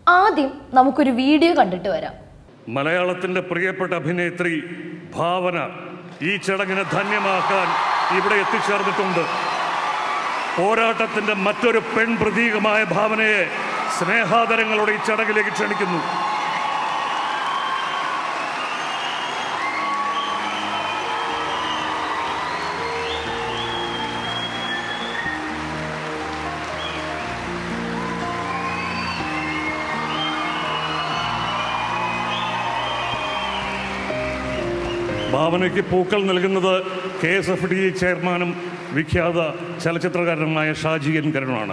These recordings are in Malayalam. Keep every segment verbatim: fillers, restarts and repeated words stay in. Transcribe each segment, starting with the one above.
ആദ്യം നമുക്കൊരു വീഡിയോ കണ്ടിട്ട് വരാം. മലയാളത്തിന്റെ പ്രിയപ്പെട്ട അഭിനേത്രി ഭാവന ഈ ചടങ്ങിനെ ധന്യമാക്കാൻ ഇവിടെ എത്തിച്ചേർന്നിട്ടുണ്ട്. പോരാട്ടത്തിന്റെ മറ്റൊരു പെൺ പ്രതീകമായ ഭാവനയെ സ്നേഹാദരങ്ങളോടെ ഈ ചടങ്ങിലേക്ക് ക്ഷണിക്കുന്നു. ഭാവനയ്ക്ക് പൂക്കൾ നൽകുന്നത് കെ എസ് എഫ് ഡി ചെയർമാനും വിഖ്യാത ചലച്ചിത്രകാരനുമായ ഷാജി എൻ കരുണാണ്.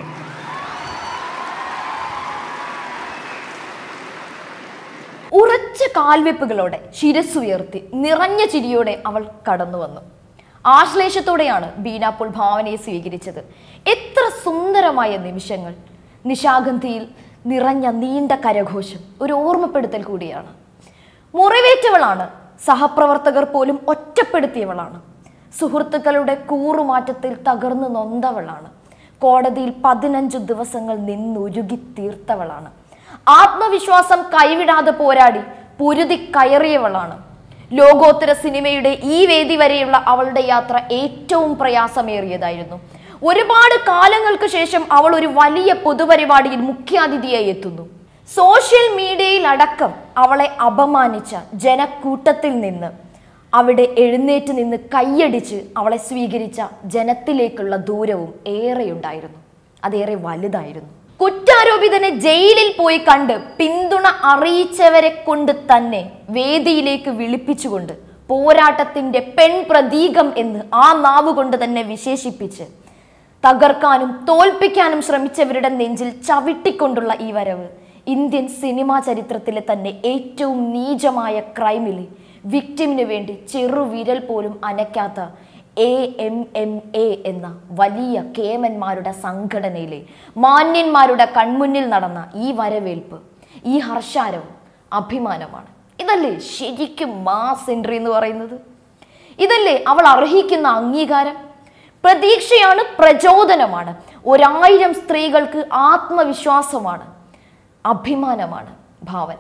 ഉറച്ച കാൽവെപ്പുകളോടെ ശിരസ്സുയർത്തി നിറഞ്ഞ ചിരിയോടെ അവൾ കടന്നു വന്നു. ആശ്ലേഷത്തോടെയാണ് ബീനാപ്പോൾ ഭാവനയെ സ്വീകരിച്ചത്. എത്ര സുന്ദരമായ നിമിഷങ്ങൾ! നിശാഗന്ധിയിൽ നിറഞ്ഞ നീണ്ട കരഘോഷം ഒരു ഓർമ്മപ്പെടുത്തൽ കൂടിയാണ്. മുറിവേറ്റവളാണ്, സഹപ്രവർത്തകർ പോലും ഒറ്റപ്പെടുത്തിയവളാണ്, സുഹൃത്തുക്കളുടെ കൂറുമാറ്റത്തിൽ തകർന്നു നൊന്തവളാണ്, കോടതിയിൽ പതിനഞ്ചു ദിവസങ്ങൾ നിന്നുരുകി തീർത്തവളാണ്, ആത്മവിശ്വാസം കൈവിടാതെ പോരാടി പൊരുതി കയറിയവളാണ്. ലോകോത്തര സിനിമയുടെ ഈ വേദി വരെയുള്ള അവളുടെ യാത്ര ഏറ്റവും പ്രയാസമേറിയതായിരുന്നു. ഒരുപാട് കാലങ്ങൾക്ക് ശേഷം അവൾ ഒരു വലിയ പൊതുപരിപാടിയിൽ മുഖ്യാതിഥിയായി എത്തുന്നു. സോഷ്യൽ മീഡിയയിൽ അടക്കം അവളെ അപമാനിച്ച ജനക്കൂട്ടത്തിൽ നിന്ന് അവിടെ എഴുന്നേറ്റ് നിന്ന് കൈയടിച്ച് അവളെ സ്വീകരിച്ച ജനത്തിലേക്കുള്ള ദൂരവും ഏറെയുണ്ടായിരുന്നു. അതേറെ വലുതായിരുന്നു. കുറ്റാരോപിതനെ ജയിലിൽ പോയി കണ്ട് പിന്തുണ അറിയിച്ചവരെ കൊണ്ട് തന്നെ വേദിയിലേക്ക് വിളിപ്പിച്ചുകൊണ്ട് പോരാട്ടത്തിന്റെ പെൺ പ്രതീകം എന്ന് ആ നാവ് കൊണ്ട് തന്നെ വിശേഷിപ്പിച്ച് തകർക്കാനും തോൽപ്പിക്കാനും ശ്രമിച്ചവരുടെ നെഞ്ചിൽ ചവിട്ടിക്കൊണ്ടുള്ള ഈ വരവ് ഇന്ത്യൻ സിനിമാ ചരിത്രത്തിലെ തന്നെ ഏറ്റവും നീചമായ ക്രൈമിൽ വിക്ടിമിന് വേണ്ടി ചെറുവിരൽ പോലും അനക്കാത്ത എ എം എം എ എന്ന വലിയ കേമന്മാരുടെ സംഘടനയിലെ മാന്യന്മാരുടെ കൺമുന്നിൽ നടന്ന ഈ വരവേൽപ്പ്, ഈ ഹർഷാരവും അഭിമാനമാണ്. ഇതല്ലേ ശരിക്കും മാസ് എൻട്രി എന്ന് പറയുന്നത്? ഇതല്ലേ അവൾ അർഹിക്കുന്ന അംഗീകാരം? പ്രതീക്ഷയാണ്, പ്രചോദനമാണ്, ഒരായിരം സ്ത്രീകൾക്ക് ആത്മവിശ്വാസമാണ്, അഭിമാനമാണ് ഭാവന.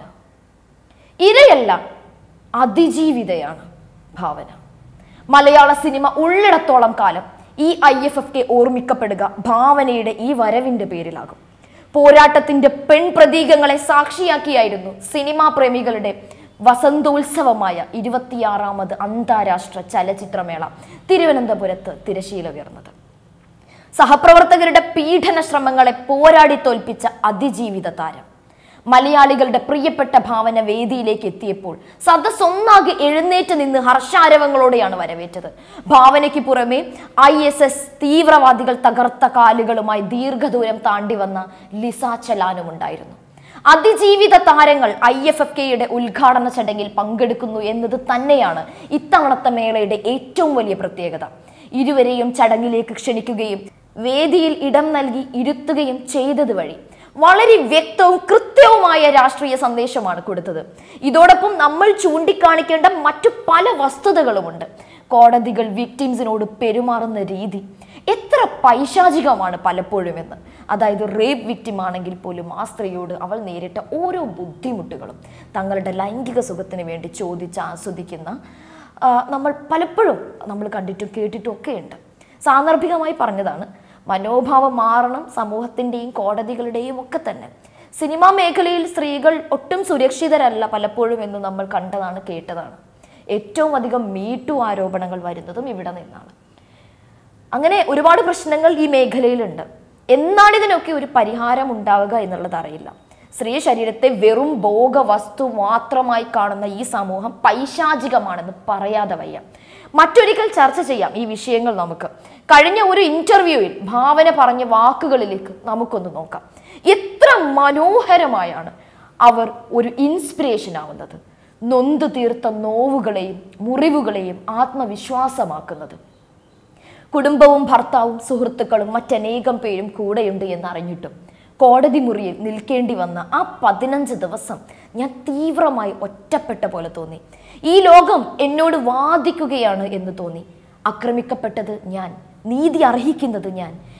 ഇരയല്ല, അതിജീവിതയാണ് ഭാവന. മലയാള സിനിമ ഉള്ളിടത്തോളം കാലം ഈ ഐ എഫ് എഫ് കെ ഓർമ്മിക്കപ്പെടുക ഭാവനയുടെ ഈ വരവിന്റെ പേരിലാകും. പോരാട്ടത്തിന്റെ പെൺ പ്രതീകങ്ങളെ സാക്ഷിയാക്കിയായിരുന്നു സിനിമാ പ്രേമികളുടെ വസന്തോത്സവമായ ഇരുപത്തിയാറാമത് അന്താരാഷ്ട്ര ചലച്ചിത്രമേള തിരുവനന്തപുരത്ത് തിരശീല ഉയർന്നത്. സഹപ്രവർത്തകരുടെ പീഡന ശ്രമങ്ങളെ പോരാടി തോൽപ്പിച്ച അതിജീവിത താരം മലയാളികളുടെ പ്രിയപ്പെട്ട ഭാവന വേദിയിലേക്ക് എത്തിയപ്പോൾ സദസ്സൊന്നാകെ എഴുന്നേറ്റ് നിന്ന് ഹർഷാരവങ്ങളോടെയാണ് വരവേറ്റത്. ഭാവനയ്ക്ക് പുറമെ ഐ എസ് എസ് തീവ്രവാദികൾ തകർത്ത കാലുകളുമായി ദീർഘദൂരം താണ്ടി വന്ന ലിസ ചലാനും ഉണ്ടായിരുന്നു. അതിജീവിത താരങ്ങൾ ഐ എഫ് എഫ് കെയുടെ ഉദ്ഘാടന ചടങ്ങിൽ പങ്കെടുക്കുന്നു എന്നത് തന്നെയാണ് ഇത്തവണത്തെ മേളയുടെ ഏറ്റവും വലിയ പ്രത്യേകത. ഇരുവരെയും ചടങ്ങിലേക്ക് ക്ഷണിക്കുകയും വേദിയിൽ ഇടം നൽകി ഇരുത്തുകയും ചെയ്തത് വഴി വളരെ വ്യക്തവും കൃത്യവുമായ രാഷ്ട്രീയ സന്ദേശമാണ് കൊടുത്തത്. ഇതോടൊപ്പം നമ്മൾ ചൂണ്ടിക്കാണിക്കേണ്ട മറ്റു പല വസ്തുതകളുമുണ്ട്. കോടതികൾ വിക്ടിംസിനോട് പെരുമാറുന്ന രീതി എത്ര പൈശാചികമാണ് പലപ്പോഴും എന്ന്. അതായത് റേപ്പ് വിക്ടിം ആണെങ്കിൽ പോലും ആ സ്ത്രീയോട് അവൾ നേരിട്ട ഓരോ ബുദ്ധിമുട്ടുകളും തങ്ങളുടെ ലൈംഗിക സുഖത്തിന് വേണ്ടി ചോദിച്ച് ആസ്വദിക്കുന്ന നമ്മൾ പലപ്പോഴും നമ്മൾ കണ്ടിട്ടും കേട്ടിട്ടും ഒക്കെ ഉണ്ട്. സാന്ദർഭികമായി പറഞ്ഞതാണ്. മനോഭാവം മാറണം സമൂഹത്തിൻ്റെയും കോടതികളുടെയും ഒക്കെ തന്നെ. സിനിമാ മേഖലയിൽ സ്ത്രീകൾ ഒട്ടും സുരക്ഷിതരല്ല പലപ്പോഴും എന്ന് നമ്മൾ കണ്ടതാണ്, കേട്ടതാണ്. ഏറ്റവും അധികം മീറ്റു ആരോപണങ്ങൾ വരുന്നതും ഇവിടെ നിന്നാണ്. അങ്ങനെ ഒരുപാട് പ്രശ്നങ്ങൾ ഈ മേഖലയിലുണ്ട്. എന്നാണ് ഇതിനൊക്കെ ഒരു പരിഹാരം ഉണ്ടാവുക എന്നുള്ളത് അറിയില്ല. സ്ത്രീ ശരീരത്തെ വെറും ഭോഗ വസ്തു മാത്രമായി കാണുന്ന ഈ സമൂഹം പൈശാചികമാണെന്ന് പറയാതെ വയ്യ. മറ്റൊരിക്കൽ ചർച്ച ചെയ്യാം ഈ വിഷയങ്ങൾ. നമുക്ക് കഴിഞ്ഞ ഒരു ഇന്റർവ്യൂവിൽ ഭാവന പറഞ്ഞ വാക്കുകളിലേക്ക് നമുക്കൊന്ന് നോക്കാം. എത്ര മനോഹരമായാണ് അവർ ഒരു ഇൻസ്പിറേഷൻ ആവുന്നത്, നൊന്തു തീർത്ത നോവുകളെയും മുറിവുകളെയും ആത്മവിശ്വാസമാക്കുന്നത്. കുടുംബവും ഭർത്താവും സുഹൃത്തുക്കളും മറ്റനേകം പേരും കൂടെയുണ്ട് എന്നറിഞ്ഞിട്ടും കോടതി മുറിയിൽ നിൽക്കേണ്ടി വന്ന ആ പതിനഞ്ച് ദിവസം ഞാൻ തീവ്രമായി ഒറ്റപ്പെട്ട പോലെ തോന്നി. ഈ ലോകം എന്നോട് വാദിക്കുകയാണ് എന്ന് തോന്നി. ആക്രമിക്കപ്പെട്ടത് ഞാൻ, നീതി അർഹിക്കുന്നത് ഞാൻ,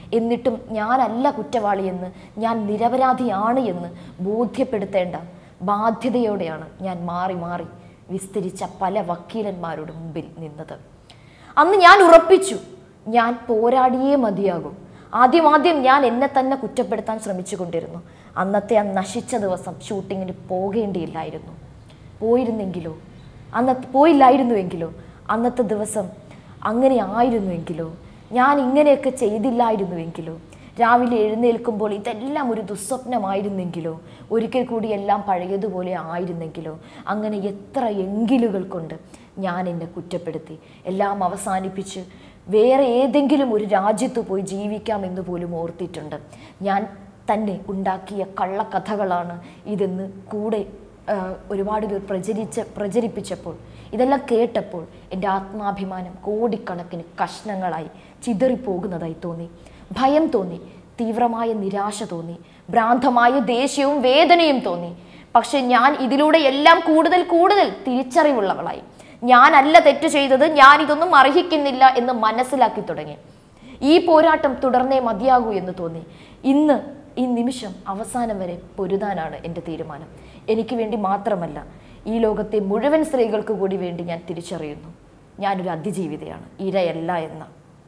എന്നിട്ടും ഞാനല്ല കുറ്റവാളിയെന്ന്, ഞാൻ നിരപരാധിയാണ് എന്ന് ബോധ്യപ്പെടുത്തേണ്ട ബാധ്യതയോടെയാണ് ഞാൻ മാറി മാറി വിസ്തരിച്ച പല വക്കീലന്മാരുടെ മുമ്പിൽ നിന്നത്. അന്ന് ഞാൻ ഉറപ്പിച്ചു, ഞാൻ പോരാടിയേ മതിയാകും. ആദ്യം ആദ്യം ഞാൻ എന്നെ തന്നെ കുറ്റപ്പെടുത്താൻ ശ്രമിച്ചു കൊണ്ടിരുന്നു. അന്നത്തെ ആ നശിച്ച ദിവസം ഷൂട്ടിങ്ങിന് പോകേണ്ടിയില്ലായിരുന്നു. പോയിരുന്നെങ്കിലോ, അന്നത്തെ പോയില്ലായിരുന്നുവെങ്കിലോ, അന്നത്തെ ദിവസം അങ്ങനെ ആയിരുന്നുവെങ്കിലോ, ഞാൻ ഇങ്ങനെയൊക്കെ ചെയ്തില്ലായിരുന്നുവെങ്കിലോ, രാവിലെ എഴുന്നേൽക്കുമ്പോൾ ഇതെല്ലാം ഒരു ദുസ്വപ്നമായിരുന്നെങ്കിലോ, ഒരിക്കൽ കൂടി എല്ലാം പഴയതുപോലെ ആയിരുന്നെങ്കിലോ, അങ്ങനെ എത്ര എങ്കിലുകൾ കൊണ്ട് ഞാൻ എന്നെ കുറ്റപ്പെടുത്തി. എല്ലാം അവസാനിപ്പിച്ച് വേറെ ഏതെങ്കിലും ഒരു രാജ്യത്ത് പോയി ജീവിക്കാമെന്ന് പോലും ഓർത്തിട്ടുണ്ട്. ഞാൻ തന്നെ ഉണ്ടാക്കിയ കള്ളക്കഥകളാണ് ഇതെന്ന് കൂടെ ഒരുപാട് പേർ പ്രചരിച്ച് പ്രചരിപ്പിച്ചപ്പോൾ, ഇതെല്ലാം കേട്ടപ്പോൾ എൻ്റെ ആത്മാഭിമാനം കോടിക്കണക്കിന് കഷ്ണങ്ങളായി ചിതറിപ്പോകുന്നതായി തോന്നി. ഭയം തോന്നി, തീവ്രമായ നിരാശ തോന്നി, ഭ്രാന്തമായ ദേഷ്യവും വേദനയും തോന്നി. പക്ഷെ ഞാൻ ഇതിലൂടെ എല്ലാം കൂടുതൽ കൂടുതൽ തിരിച്ചറിവുള്ളവളായി. ഞാനല്ല തെറ്റ് ചെയ്തത്, ഞാൻ ഇതൊന്നും അർഹിക്കുന്നില്ല എന്ന് മനസ്സിലാക്കി തുടങ്ങി. ഈ പോരാട്ടം തുടർന്നേ മതിയാകൂ എന്ന് തോന്നി. ഇന്ന് ഈ നിമിഷം അവസാനം വരെ പൊരുതാനാണ് എൻ്റെ തീരുമാനം. എനിക്ക് വേണ്ടി മാത്രമല്ല, ഈ ലോകത്തെ മുഴുവൻ സ്ത്രീകൾക്ക് കൂടി വേണ്ടി ഞാൻ തിരിച്ചറിയുന്നു, ഞാനൊരു അതിജീവിതയാണ്, ഇരയല്ല എന്ന.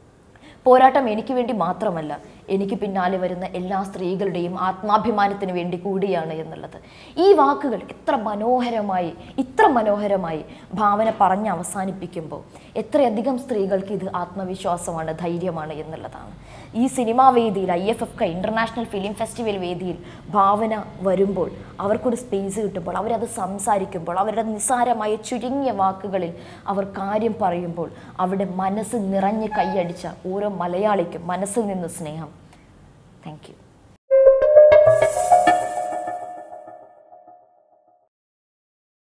പോരാട്ടം എനിക്ക് വേണ്ടി മാത്രമല്ല, എനിക്ക് പിന്നാലെ വരുന്ന എല്ലാ സ്ത്രീകളുടെയും ആത്മാഭിമാനത്തിന് വേണ്ടി കൂടിയാണ് എന്നുള്ളത്. ഈ വാക്കുകൾ എത്ര മനോഹരമായി ഇത്ര മനോഹരമായി ഭാവന പറഞ്ഞ് അവസാനിപ്പിക്കുമ്പോൾ എത്രയധികം സ്ത്രീകൾക്ക് ഇത് ആത്മവിശ്വാസമാണ്, ധൈര്യമാണ് എന്നുള്ളതാണ്. ഈ സിനിമാ വേദിയിൽ, I F F K international film festival വേദിയിൽ ഭാവന വരുമ്പോൾ, അവർക്കൊരു സ്പേസ് കിട്ടുമ്പോൾ, അവരത് സംസാരിക്കുമ്പോൾ, അവരുടെ നിസ്സാരമായ ചുരുങ്ങിയ വാക്കുകളിൽ അവർ കാര്യം പറയുമ്പോൾ, അവിടെ മനസ്സ് നിറഞ്ഞ് കൈയടിച്ച ഓരോ മലയാളിക്കും മനസ്സിൽ നിന്ന് സ്നേഹം. Thank U.